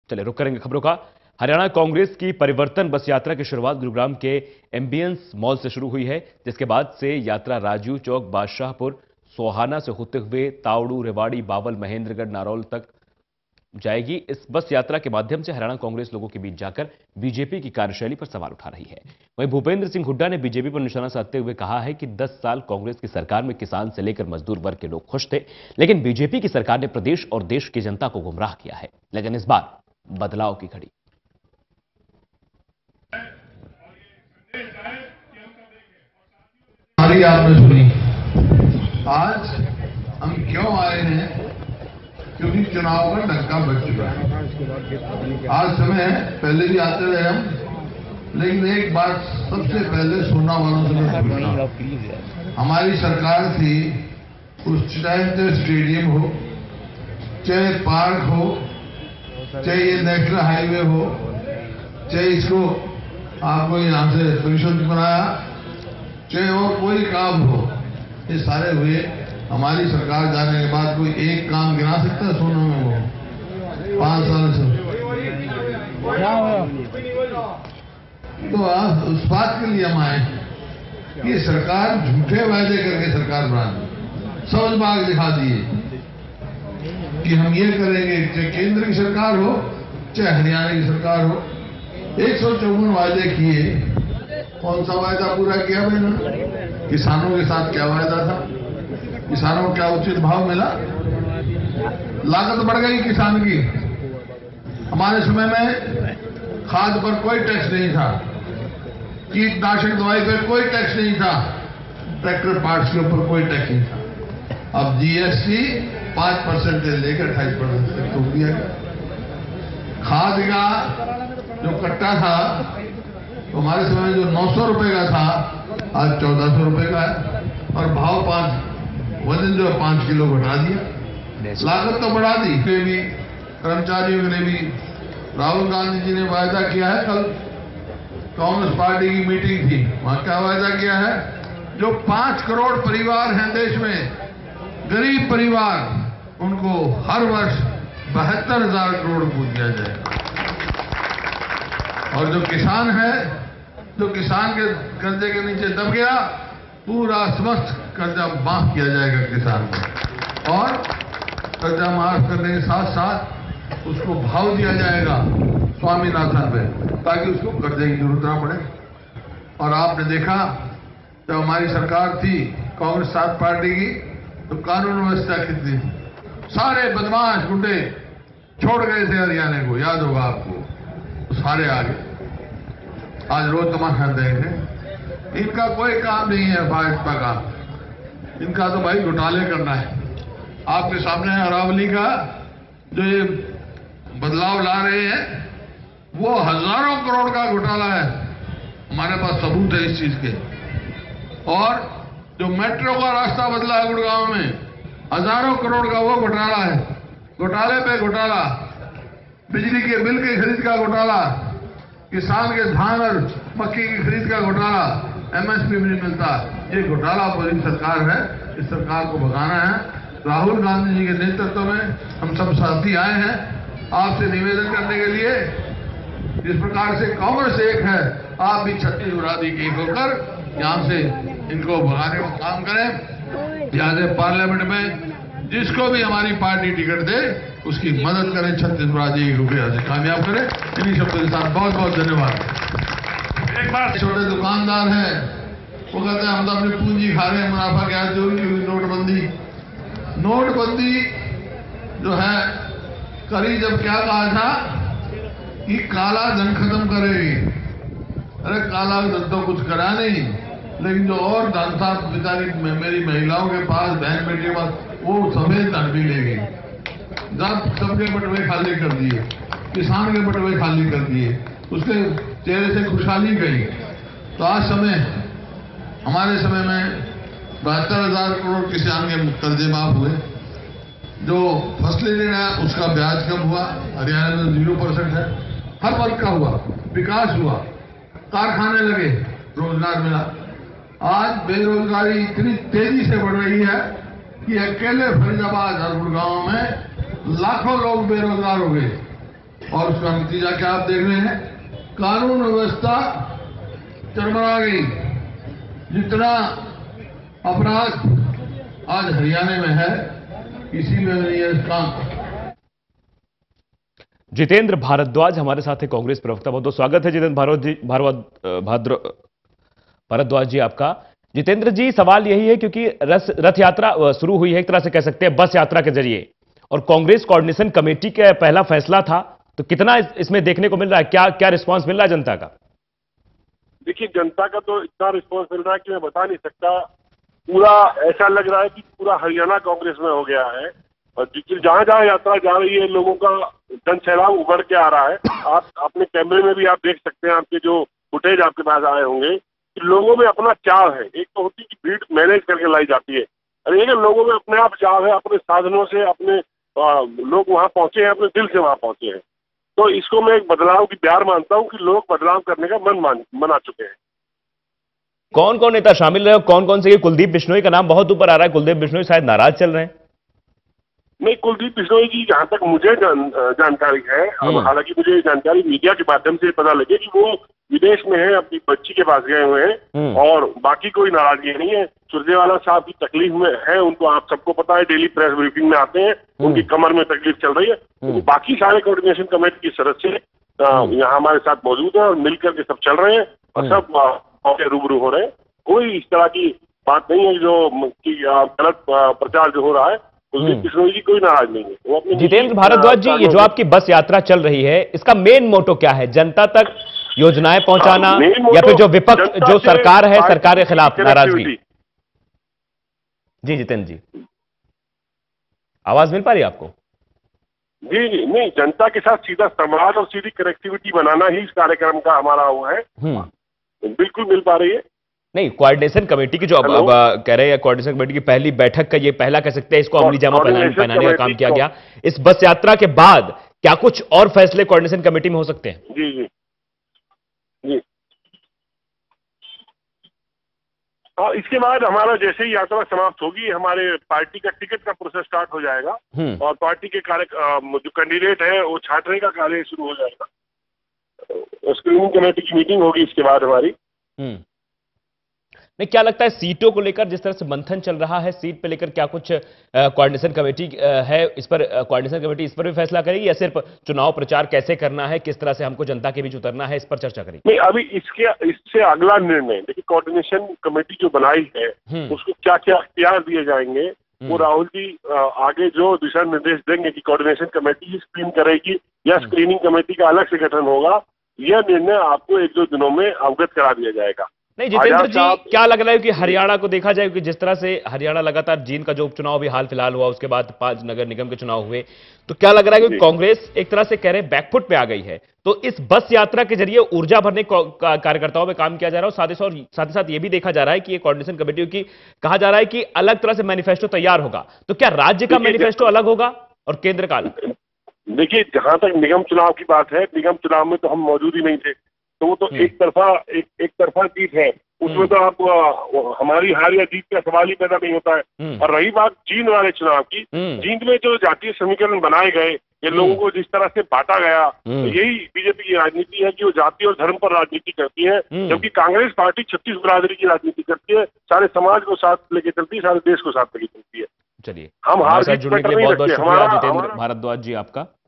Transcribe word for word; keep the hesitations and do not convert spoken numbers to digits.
चले रुक करेंगे खबरों का। हरियाणा कांग्रेस की परिवर्तन बस यात्रा की शुरुआत गुरुग्राम के एम्बियंस मॉल से शुरू हुई है, जिसके बाद से यात्रा राजू चौक, बादशाहपुर, सोहाना से होते हुए तावड़ू, रेवाड़ी, बावल, महेंद्रगढ़, नारौल तक जाएगी। इस बस यात्रा के माध्यम से हरियाणा कांग्रेस लोगों के बीच जाकर बीजेपी की कार्यशैली पर सवाल उठा रही है। वहीं भूपेंद्र सिंह हुड्डा ने बीजेपी पर निशाना साधते हुए कहा है कि दस साल कांग्रेस की सरकार में किसान से लेकर मजदूर वर्ग के लोग खुश थे, लेकिन बीजेपी की सरकार ने प्रदेश और देश की जनता को गुमराह किया है। लेकिन इस बार बदलाव की घड़ी। हमारी आपने सुनी। आज हम क्यों आए हैं? क्योंकि चुनाव का डंका बज चुका है। आज समय है, पहले भी आते रहे हम, लेकिन एक बात सबसे पहले सोना वालों से मैं पूछना, हमारी सरकार थी, उस चाहे स्टेडियम हो, चाहे पार्क हो, चाहे ये नेशनल हाईवे हो, चाहे इसको आपको यहां से परिशुद्ध बनाया, चाहे और कोई काम हो, ये सारे हुए। हमारी सरकार जाने के बाद कोई एक काम गिना सकता है सोना में? वो पांच साल से तो आज उस बात के लिए हम आए कि सरकार झूठे वायदे करके सरकार बना दी, समझ बाग दिखा दिए कि हम ये करेंगे, चाहे केंद्र की सरकार हो चाहे हरियाणा की सरकार हो। एक सौ चौवन वायदे किए, कौन सा वायदा पूरा किया मैंने? किसानों के साथ क्या वायदा था? किसानों को क्या उचित भाव मिला? लागत बढ़ गई किसान की। हमारे समय में खाद पर कोई टैक्स नहीं था, कीटनाशक दवाई पर कोई टैक्स नहीं था, ट्रैक्टर पार्ट्स के ऊपर कोई टैक्स नहीं था। अब जीएसटी पांच परसेंट से लेकर अट्ठाईस परसेंट तक तो दिया गया। खाद का जो कट्टा था तो हमारे समय में जो नौ सौ रुपए का था, आज चौदह सौ रुपए का है, और भाव पांच वजन जो है पांच किलो घटा दिया। लागत तो बढ़ा दी। के भी कर्मचारियों के लिए भी राहुल गांधी जी ने वायदा किया है। कल कांग्रेस पार्टी की मीटिंग थी, वहां क्या वायदा किया है? जो पांच करोड़ परिवार हैं देश में, गरीब परिवार, उनको हर वर्ष बहत्तर हजार करोड़ को दिया जाएगा। और जो किसान है, जो किसान के कर्जे के नीचे दब गया, पूरा समस्त कर्जा माफ किया जाएगा किसान को, और कर्जा माफ करने के साथ साथ उसको भाव दिया जाएगा स्वामीनाथन पे, ताकि उसको कर्जे की जरूरत ना पड़े। और आपने देखा जब हमारी सरकार थी कांग्रेस सात पार्टी की, तो कानून व्यवस्था कितनी, सारे बदमाश गुंडे छोड़ गए थे हरियाणा को, याद होगा आपको, तो सारे आ गए। आज रोज तमाशा देखें, इनका कोई काम नहीं है भाजपा का, इनका तो भाई घोटाले करना है। आपके सामने अरावली का जो ये बदलाव ला रहे हैं, वो हजारों करोड़ का घोटाला है, हमारे पास सबूत है इस चीज के। और जो मेट्रो का रास्ता बदला है गुड़गांव में, हजारों करोड़ का वो घोटाला है, घोटाले पे घोटाला। बिजली के बिल की खरीद का घोटाला, किसान के धान और मक्की की खरीद का घोटाला, एमएसपी भी नहीं मिलता। ये घोटाला पूरी सरकार है, इस सरकार को भगाना है। राहुल गांधी जी के नेतृत्व में हम सब साथी आए हैं आपसे निवेदन करने के लिए, जिस प्रकार से कांग्रेस एक है, आप भी छत्तीसगढ़ आदि एक होकर यहाँ से इनको भगाने का काम करें। यहाँ से पार्लियामेंट में जिसको भी हमारी पार्टी टिकट दे उसकी मदद करें, छत्तीसगढ़ आदि एक रुपया से कामयाब करें। इन्हीं शब्दों के साथ बहुत बहुत धन्यवाद। एक बार छोटे दुकानदार हैं, वो कहते हैं हम तो अपनी पूंजी खा रहे हैं, मुनाफा क्या चोरी हुई। नोटबंदी नोटबंदी जो है करी, जब क्या कहा था कि काला धन खत्म करेगी। अरे काला धन तो कुछ करा नहीं, लेकिन जो और धन था बेचारी मेरी महिलाओं के पास, बहन बेटी के पास, वो सफेद धन भी ले गई। जब सबके बटवे खाली कर दिए, किसान के बटवे खाली कर दिए, उसके चेहरे से खुशहाली गई। तो आज समय, हमारे समय में बहत्तर हजार करोड़ किसान के कर्जे माफ हुए। जो फसली ऋण है उसका ब्याज कम हुआ, हरियाणा में जीरो परसेंट है। हर वर्ग का हुआ, विकास हुआ, कारखाने लगे, रोजगार मिला। आज बेरोजगारी इतनी तेजी से बढ़ रही है कि अकेले फरीदाबाद और गुड़गांव में लाखों लोग बेरोजगार हो गए। और उसका नतीजा क्या आप देख रहे हैं, कानून व्यवस्था चरमरा गई। जितना अपराध आज हरियाणा में है, किसी में नहीं है काम। जितेंद्र भारद्वाज हमारे साथ है, कांग्रेस प्रवक्ता। बहुत बहुत स्वागत है जितेंद्र भारद्वाज भारद्वाज जी आपका। जितेंद्र जी, सवाल यही है क्योंकि रथ रथ यात्रा शुरू हुई है, एक तरह से कह सकते हैं बस यात्रा के जरिए, और कांग्रेस कोऑर्डिनेशन कमेटी का पहला फैसला था, तो कितना इसमें देखने को मिल रहा है, क्या क्या रिस्पांस मिल रहा है जनता का? देखिए, जनता का तो इतना रिस्पांस मिल रहा है कि मैं बता नहीं सकता। पूरा ऐसा लग रहा है कि पूरा हरियाणा कांग्रेस में हो गया है, और जहां जहां यात्रा जा रही है लोगों का जन सैलाब उभर के आ रहा है। आप अपने कैमरे में भी आप देख सकते हैं, आपके जो फुटेज आपके पास आए होंगे, कि लोगों में अपना चाव है। एक तो होती है कि भीड़ मैनेज करके लाई जाती है, और एक लोगों में अपने आप चाव है, अपने साधनों से अपने आ, लोग वहां पहुंचे हैं, अपने दिल से वहां पहुंचे हैं। तो इसको मैं एक बदलाव की प्यार मानता हूं कि लोग बदलाव करने का मन मान मना चुके हैं। कौन कौन नेता शामिल रहे, कौन कौन से? कुलदीप बिश्नोई का नाम बहुत ऊपर आ रहा है, कुलदीप बिश्नोई शायद नाराज चल रहे हैं। नहीं, कुलदीप बिश्नोई जी, जहां तक मुझे जान, जानकारी है, अब हालांकि मुझे जानकारी मीडिया के माध्यम से पता लगे कि वो विदेश में है, अपनी बच्ची के पास गए हुए हैं, और बाकी कोई नाराजगी नहीं है। सुरजेवाला साहब की तकलीफ में है, उनको आप सबको पता है, डेली प्रेस ब्रीफिंग में आते हैं, उनकी कमर में तकलीफ चल रही है। तो बाकी सारे कोऑर्डिनेशन कमेटी के सदस्य यहाँ हमारे साथ मौजूद हैं, और मिलकर के सब चल रहे हैं, और सब रूबरू हो रहे हैं। कोई इस तरह की बात नहीं है जो गलत प्रचार जो हो रहा है। कुलदीप बिश्नोई जी कोई नाराज नहीं है, वो अपनी। जितेंद्र भारद्वाज जी, ये जो आपकी बस यात्रा चल रही है, इसका मेन मोटो क्या है? जनता तक योजनाएं पहुंचाना, या फिर जो विपक्ष, जो सरकार है, सरकार के खिलाफ नाराजगी? जी जितेंद्र जी, आवाज मिल पा रही है आपको? जी जी, नहीं, जनता के साथ सीधा संवाद और सीधी कनेक्टिविटी बनाना ही इस कार्यक्रम का हमारा वो है। बिल्कुल मिल पा रही है। नहीं, कोऑर्डिनेशन कमेटी की जो अब, अब कह रहे हैं, कोऑर्डिनेशन कमेटी की पहली बैठक का ये पहला कह सकते हैं, इसको अमली जामा पहनाने का काम किया गया। इस बस यात्रा के बाद क्या कुछ और फैसले कोऑर्डिनेशन कमेटी में हो सकते हैं? जी जी जी, और इसके बाद हमारा जैसे ही यात्रा समाप्त होगी, हमारे पार्टी का टिकट का प्रोसेस स्टार्ट हो जाएगा, और पार्टी के कार्य जो कैंडिडेट है वो छांटने का कार्य शुरू हो जाएगा। स्क्रीनिंग कमेटी की मीटिंग होगी इसके बाद हमारी। नहीं, क्या लगता है सीटों को लेकर जिस तरह से मंथन चल रहा है, सीट पे लेकर क्या कुछ कोऑर्डिनेशन कमेटी है, इस पर कोऑर्डिनेशन कमेटी इस पर भी फैसला करेगी, या सिर्फ चुनाव प्रचार कैसे करना है, किस तरह से हमको जनता के बीच उतरना है, इस पर चर्चा करेगी? नहीं, अभी इसके इससे अगला निर्णय, देखिए, कोऑर्डिनेशन कमेटी जो बनाई है उसको क्या क्या अख्तियार दिए जाएंगे, वो राहुल जी आगे जो दिशा निर्देश देंगे कि कोऑर्डिनेशन कमेटी ही स्क्रीन करेगी या स्क्रीनिंग कमेटी का अलग से गठन होगा, यह निर्णय आपको एक दो दिनों में अवगत करा दिया जाएगा। नहीं जितेंद्र जी, क्या लग रहा है कि हरियाणा को देखा जाए कि जिस तरह से हरियाणा लगातार जींद का जो उपचुनाव भी हाल फिलहाल हुआ, उसके बाद पांच नगर निगम के चुनाव हुए, तो क्या लग रहा है कि कांग्रेस एक तरह से कह रहे बैकफुट पे आ गई है, तो इस बस यात्रा के जरिए ऊर्जा भरने कार्यकर्ताओं में काम किया जा रहा है, और साथ ही साथ साथ ही साथ ये भी देखा जा रहा है कि ये कोऑर्डिनेशन कमेटी की कहा जा रहा है कि अलग तरह से मैनिफेस्टो तैयार होगा, तो क्या राज्य का मैनिफेस्टो अलग होगा और केंद्र का अलग? देखिए, जहां तक निगम चुनाव की बात है, निगम चुनाव में तो हम मौजूद ही नहीं थे, तो वो तो एक तरफा एक एक तरफा जीत है, उसमें तो आप हमारी हार या जीत का सवाल ही पैदा नहीं होता है। और रही बात जींद वाले चुनाव की, जींद में जो जातीय समीकरण बनाए गए, ये लोगों को जिस तरह से बांटा गया, तो यही बीजेपी की राजनीति है कि वो जाति और धर्म पर राजनीति करती है, जबकि कांग्रेस पार्टी छत्तीस बिरादरी की राजनीति करती है, सारे समाज को साथ लेके चलती है, सारे देश को साथ लेके चलती है। चलिए, हम हार जुड़ने के लिए बहुत बहुत शुक्रिया जितेंद्र भारद्वाज जी आपका।